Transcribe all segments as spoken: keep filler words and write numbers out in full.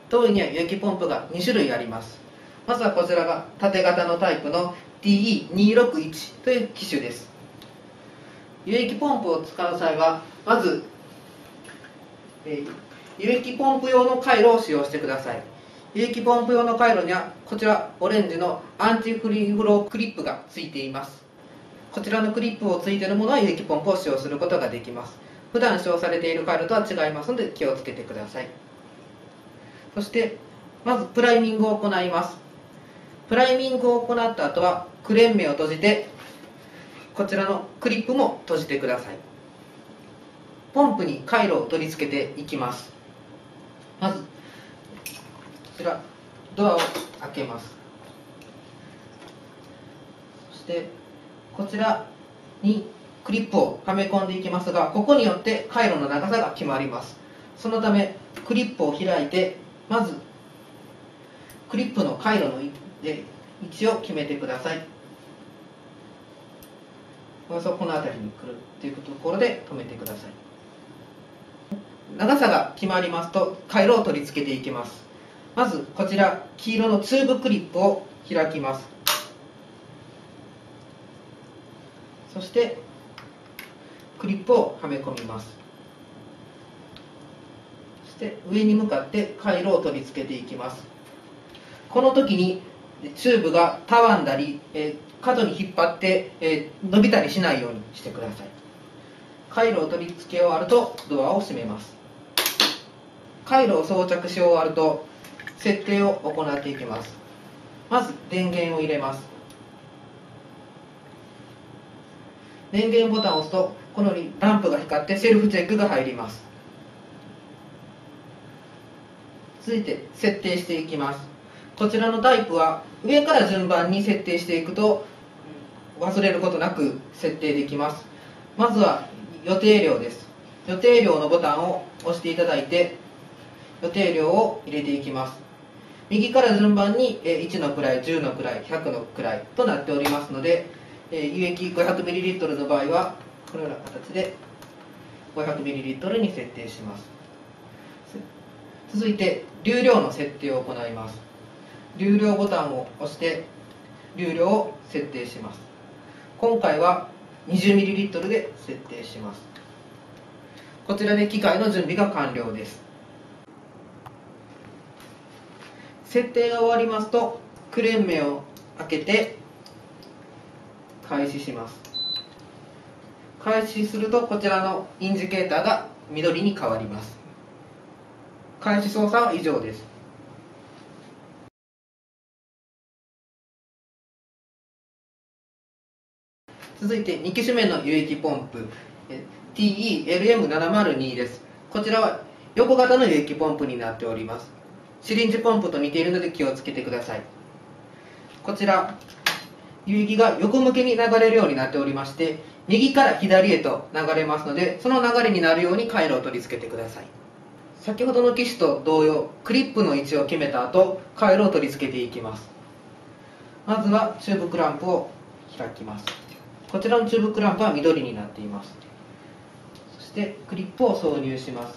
当院には輸液ポンプがに種類あります。まずはこちらが縦型のタイプの ティーイーにーろくいち という機種です。輸液ポンプを使う際はまず、えー、輸液ポンプ用の回路を使用してください。輸液ポンプ用の回路にはこちらオレンジのアンチフリーフロークリップがついています。こちらのクリップをついているものは輸液ポンプを使用することができます。普段使用されている回路とは違いますので気をつけてください。そしてまずプライミングを行います。プライミングを行った後はクレーン目を閉じてこちらのクリップも閉じてください。ポンプに回路を取り付けていきます。まずこちらドアを開けます。そしてこちらにクリップをはめ込んでいきますが、ここによって回路の長さが決まります。そのためクリップを開いてまずクリップの回路の位置を決めてください。およそこの辺りに来るというところで止めてください。長さが決まりますと回路を取り付けていきます。まずこちら黄色のツーブクリップを開きます。そしてクリップをはめ込みます。そして上に向かって回路を取り付けていきます。この時にチューブがたわんだり、えー、角に引っ張って、えー、伸びたりしないようにしてください。回路を取り付け終わるとドアを閉めます。回路を装着し終わると設定を行っていきます。まず電源を入れます。電源ボタンを押すとこのようにランプが光ってセルフチェックが入ります。続いて設定していきます。こちらのタイプは上から順番に設定していくと忘れることなく設定できます。まずは予定量です。予定量のボタンを押していただいて予定量を入れていきます。右から順番にいちの位、じゅうの位、ひゃくの位となっておりますので、輸液 ごひゃくミリリットル の場合はこのような形で ごひゃくミリリットル に設定します。続いて流量の設定を行います。流量ボタンを押して流量を設定します。今回は にじゅうミリリットル で設定します。こちらで機械の準備が完了です。設定が終わりますとクレーン目を開けて開始します。開始するとこちらのインジケーターが緑に変わります。開始操作は以上です。続いてに機種目の輸液ポンプ ティーイーエルエムななまるに です。こちらは横型の輸液ポンプになっております。シリンジポンプと似ているので気をつけてください。こちら輸液が横向けに流れるようになっておりまして右から左へと流れますのでその流れになるように回路を取り付けてください。先ほどの機種と同様クリップの位置を決めた後回路を取り付けていきます。まずはチューブクランプを開きます。こちらのチューブクランプは緑になっています。そしてクリップを挿入します。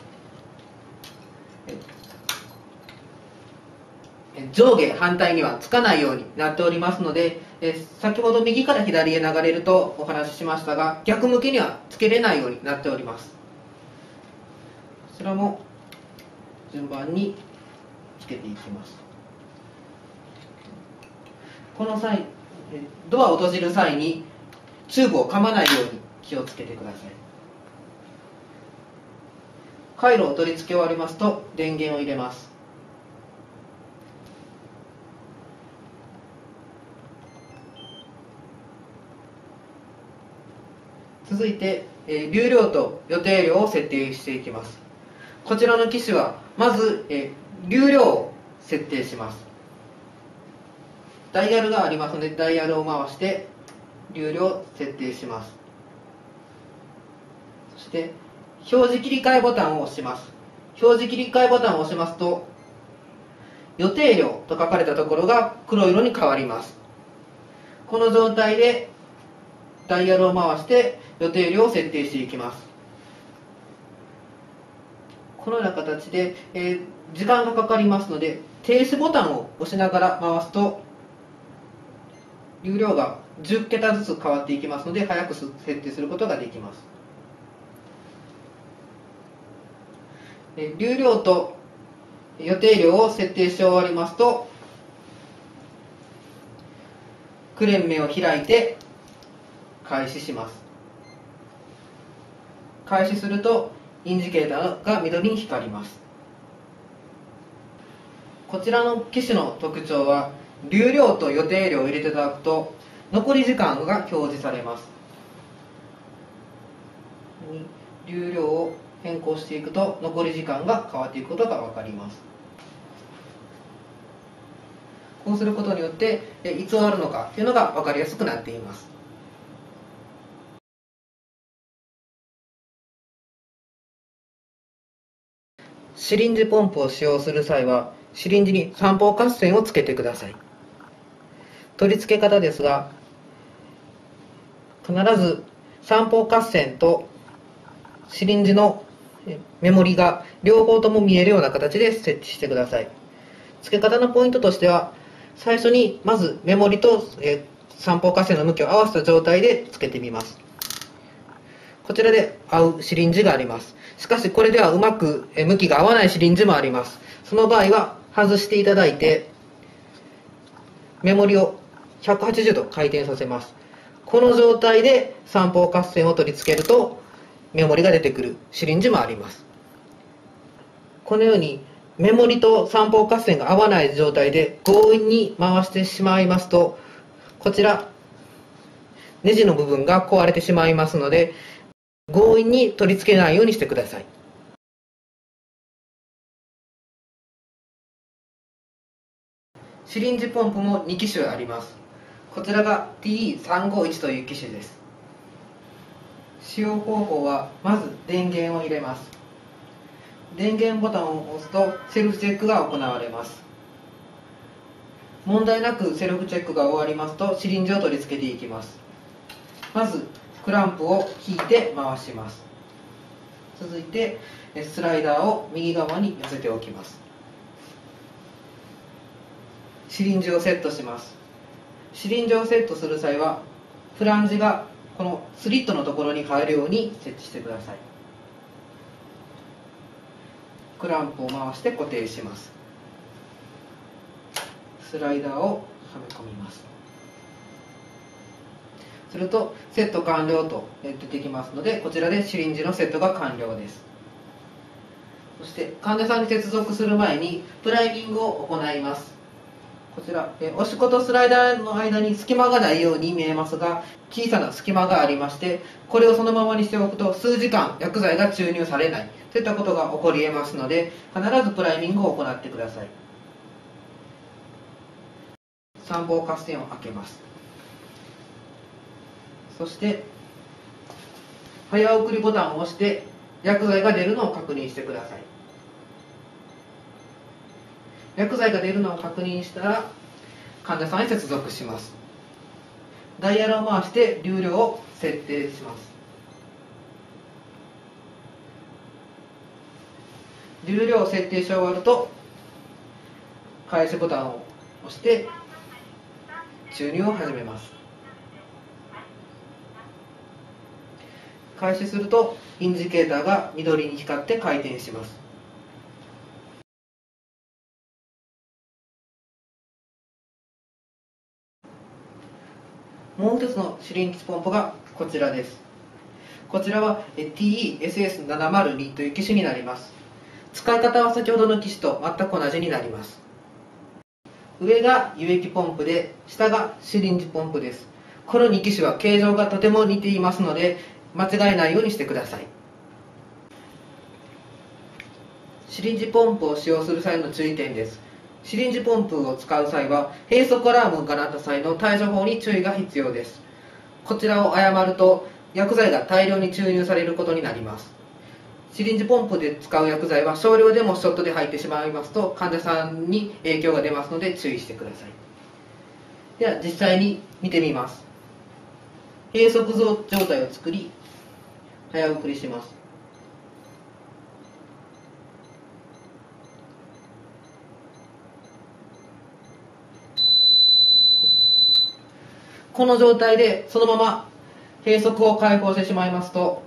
上下反対にはつかないようになっておりますので、え先ほど右から左へ流れるとお話ししましたが逆向けにはつけれないようになっております。こちらも順番につけていきます。この際ドアを閉じる際にチューブを噛まないように気をつけてください。回路を取り付け終わりますと電源を入れます。続いて、えー、流量と予定量を設定していきます。こちらの機種はまず、えー、流量を設定します。ダイヤルがありますのでダイヤルを回して流量を設定します。そして表示切り替えボタンを押します。表示切り替えボタンを押しますと予定量と書かれたところが黒色に変わります。この状態でダイヤルを回して予定量を設定していきます。 このような形で、えー、時間がかかりますので、停止ボタンを押しながら回すと流量がじゅっけたずつ変わっていきますので、早く設定することができます。流量と予定量を設定して終わりますと、クレーン目を開いて開始します。開始するとインジケーターが緑に光ります。こちらの機種の特徴は、流量と予定量を入れていただくと残り時間が表示されます。流量を変更していくと残り時間が変わっていくことが分かります。こうすることによっていつ終わるのかというのが分かりやすくなっています。シリンジポンプを使用する際は、シリンジに三方合線をつけてください。取り付け方ですが、必ず三方合線とシリンジのメモリが両方とも見えるような形で設置してください。付け方のポイントとしては、最初にまずメモリと三方合線の向きを合わせた状態で付けてみます。こちらで合うシリンジがあります。しかしこれではうまく向きが合わないシリンジもあります。その場合は外していただいて、メモリをひゃくはちじゅうど回転させます。この状態で三方合線を取り付けるとメモリが出てくるシリンジもあります。このようにメモリと三方合線が合わない状態で強引に回してしまいますと、こちらネジの部分が壊れてしまいますので、強引に取り付けないようにしてください。シリンジポンプもに機種あります。こちらが ティーイーさんごいち という機種です。使用方法は、まず電源を入れます。電源ボタンを押すとセルフチェックが行われます。問題なくセルフチェックが終わりますと、シリンジを取り付けていきます。まずクランプを引いて回します。続いてスライダーを右側に寄せておきます。シリンジをセットします。シリンジをセットする際は、フランジがこのスリットのところに入るように設置してください。クランプを回して固定します。スライダーをはめ込みます。するとセット完了と出てきますので、こちらでシリンジのセットが完了です。そして患者さんに接続する前にプライミングを行います。こちら押し子とスライダーの間に隙間がないように見えますが、小さな隙間がありまして、これをそのままにしておくと数時間薬剤が注入されないといったことが起こり得ますので、必ずプライミングを行ってください。三方合線を開けます。そして早送りボタンを押して薬剤が出るのを確認してください。薬剤が出るのを確認したら患者さんへ接続します。ダイヤルを回して流量を設定します。流量を設定し終わると開始ボタンを押して注入を始めます。開始するとインジケーターが緑に光って回転します。もう一つのシリンジポンプがこちらです。こちらは ティーイーエスエスななまるに という機種になります。使い方は先ほどの機種と全く同じになります。上が輸液ポンプで、下がシリンジポンプです。このに機種は形状がとても似ていますので、間違えないようにしてください。シリンジポンプを使用する際の注意点です。シリンジポンプを使う際は、閉塞アラームが鳴った際の対処法に注意が必要です。こちらを誤ると、薬剤が大量に注入されることになります。シリンジポンプで使う薬剤は少量でもショットで入ってしまいますと、患者さんに影響が出ますので注意してください。では実際に見てみます。閉塞状態を作り、早送りします。 この状態でそのまま閉塞を解放してしまいますと、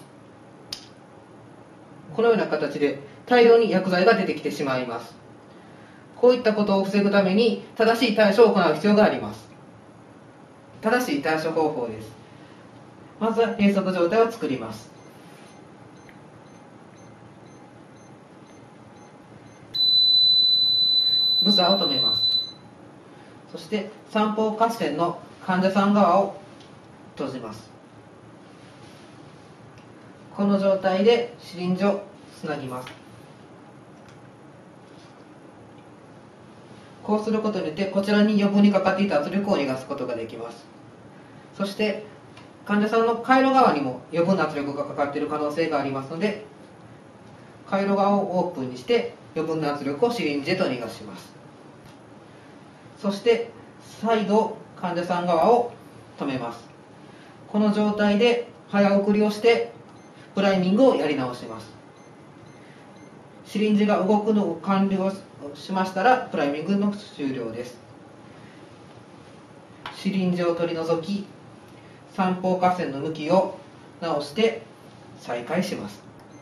このような形で大量に薬剤が出てきてしまいます。こういったことを防ぐために正しい対処を行う必要があります。正しい対処方法です。まずは閉塞状態を作ります。ブザーを止めます。そして三方合線の患者さん側を閉じます。この状態でシリンジをつなぎます。こうすることによってこちらに余分にかかっていた圧力を逃がすことができます。そして患者さんの回路側にも余分な圧力がかかっている可能性がありますので、回路側をオープンにして余分な圧力をシリンジへと逃がします。そして再度患者さん側を止めます。この状態で早送りをしてプライミングをやり直します。シリンジが動くのを完了しましたらプライミングの終了です。シリンジを取り除き、三方合線の向きを直して再開します。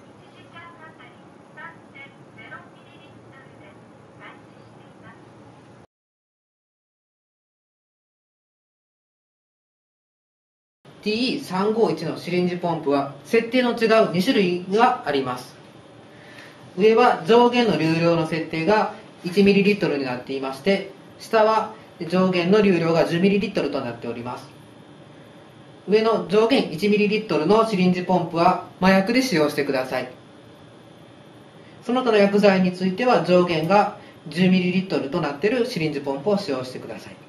ティーイーさんごいち のシリンジポンプは設定の違うに種類があります。上は上限の流量の設定が いちミリリットル になっていまして、下は上限の流量が じゅうミリリットル となっております。上の上限 いちミリリットル のシリンジポンプは麻薬で使用してください。その他の薬剤については上限が じゅうミリリットル となっているシリンジポンプを使用してください。